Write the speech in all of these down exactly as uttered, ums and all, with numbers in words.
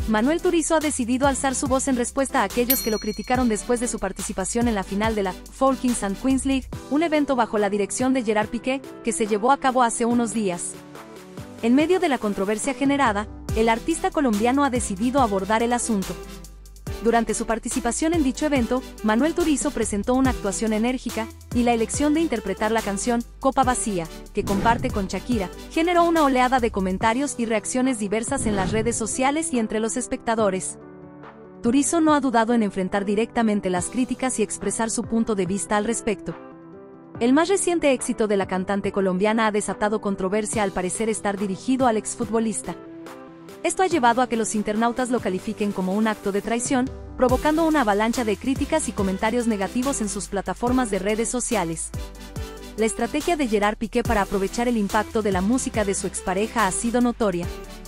Manuel Turizo ha decidido alzar su voz en respuesta a aquellos que lo criticaron después de su participación en la final de la Four Kings and Queens League, un evento bajo la dirección de Gerard Piqué, que se llevó a cabo hace unos días. En medio de la controversia generada, el artista colombiano ha decidido abordar el asunto. Durante su participación en dicho evento, Manuel Turizo presentó una actuación enérgica, y la elección de interpretar la canción Copa Vacía, que comparte con Shakira, generó una oleada de comentarios y reacciones diversas en las redes sociales y entre los espectadores. Turizo no ha dudado en enfrentar directamente las críticas y expresar su punto de vista al respecto. El más reciente éxito de la cantante colombiana ha desatado controversia al parecer estar dirigido al exfutbolista. Esto ha llevado a que los internautas lo califiquen como un acto de traición, provocando una avalancha de críticas y comentarios negativos en sus plataformas de redes sociales. La estrategia de Gerard Piqué para aprovechar el impacto de la música de su expareja ha sido notoria.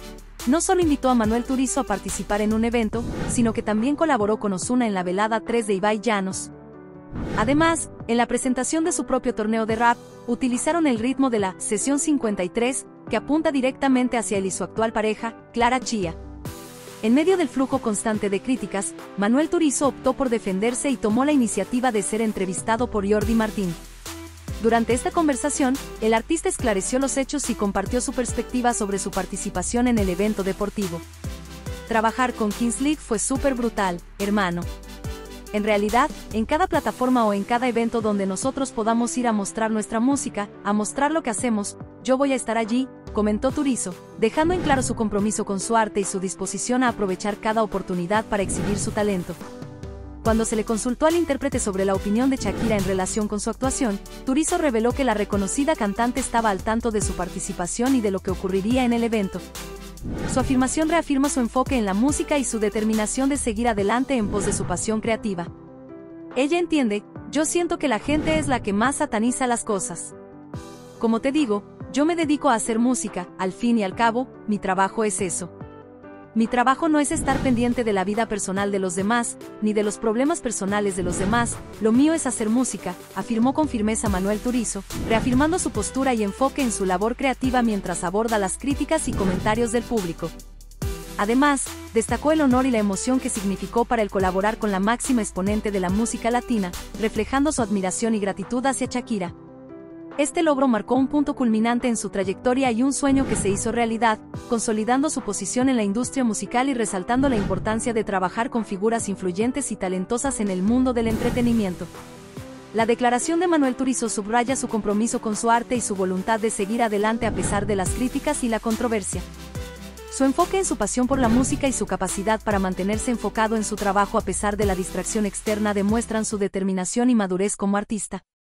No solo invitó a Manuel Turizo a participar en un evento, sino que también colaboró con Ozuna en la velada tres de Ibai Llanos. Además, en la presentación de su propio torneo de rap, utilizaron el ritmo de la Sesión cincuenta y tres, que apunta directamente hacia él y su actual pareja, Clara Chía. En medio del flujo constante de críticas, Manuel Turizo optó por defenderse y tomó la iniciativa de ser entrevistado por Jordi Martín. Durante esta conversación, el artista esclareció los hechos y compartió su perspectiva sobre su participación en el evento deportivo. Trabajar con Kings League fue súper brutal, hermano. En realidad, en cada plataforma o en cada evento donde nosotros podamos ir a mostrar nuestra música, a mostrar lo que hacemos, yo voy a estar allí, comentó Turizo, dejando en claro su compromiso con su arte y su disposición a aprovechar cada oportunidad para exhibir su talento. Cuando se le consultó al intérprete sobre la opinión de Shakira en relación con su actuación, Turizo reveló que la reconocida cantante estaba al tanto de su participación y de lo que ocurriría en el evento. Su afirmación reafirma su enfoque en la música y su determinación de seguir adelante en pos de su pasión creativa. Ella entiende, yo siento que la gente es la que más sataniza las cosas. Como te digo, yo me dedico a hacer música, al fin y al cabo, mi trabajo es eso. Mi trabajo no es estar pendiente de la vida personal de los demás, ni de los problemas personales de los demás, lo mío es hacer música, afirmó con firmeza Manuel Turizo, reafirmando su postura y enfoque en su labor creativa mientras aborda las críticas y comentarios del público. Además, destacó el honor y la emoción que significó para él colaborar con la máxima exponente de la música latina, reflejando su admiración y gratitud hacia Shakira. Este logro marcó un punto culminante en su trayectoria y un sueño que se hizo realidad, consolidando su posición en la industria musical y resaltando la importancia de trabajar con figuras influyentes y talentosas en el mundo del entretenimiento. La declaración de Manuel Turizo subraya su compromiso con su arte y su voluntad de seguir adelante a pesar de las críticas y la controversia. Su enfoque en su pasión por la música y su capacidad para mantenerse enfocado en su trabajo a pesar de la distracción externa demuestran su determinación y madurez como artista.